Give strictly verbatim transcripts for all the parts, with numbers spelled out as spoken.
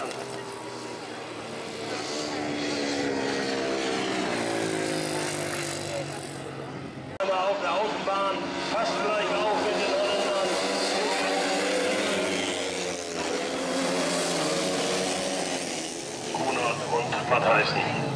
Auf der Außenbahn, passt gleich auf in den Holländern. Kunert und Matthijssen.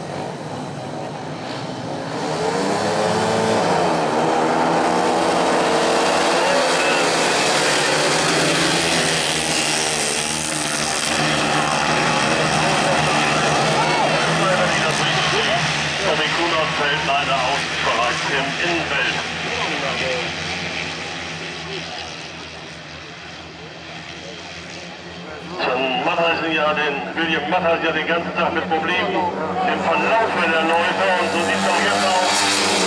Fällt leider aus, bereits im Innenfeld. Dann Matthijssen ja den, William Matthijssen ja den ganzen Tag mit Problemen im Verlauf der Läufe und so sieht es auch jetzt aus.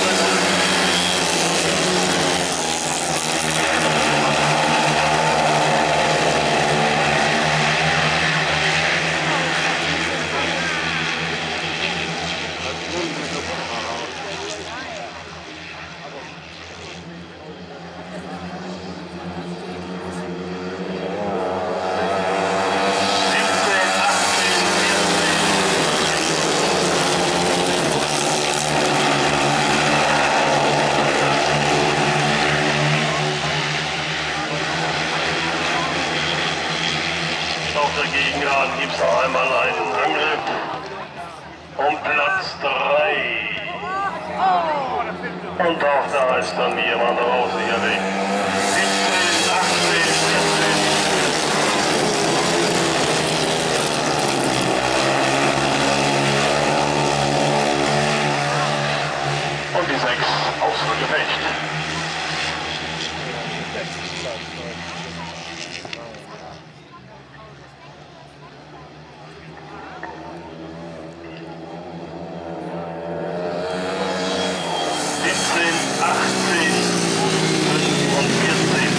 Dagegen gibt es noch einmal einen Angriff um Platz drei. Und auch da ist dann jemand raus, sicherlich. siebzehn, achtzehn, vierzehn. Und die sechs außer Gefecht. achtzehn, fünfundvierzig.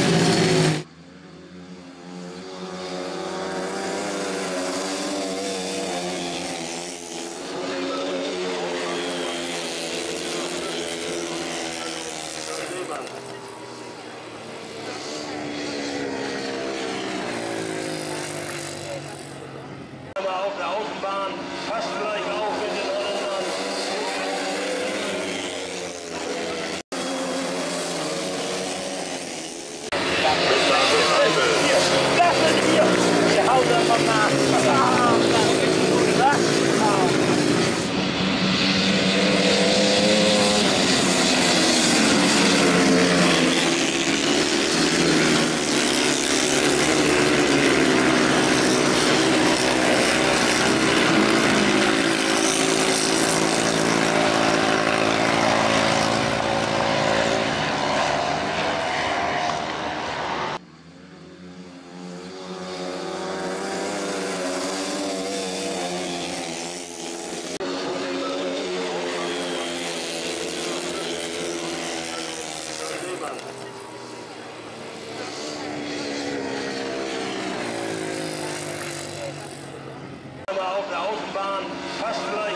Auf der Außenbahn, passt gleich auf in den Holländern. Hou er van naast. Auf der Außenbahn, passt gleich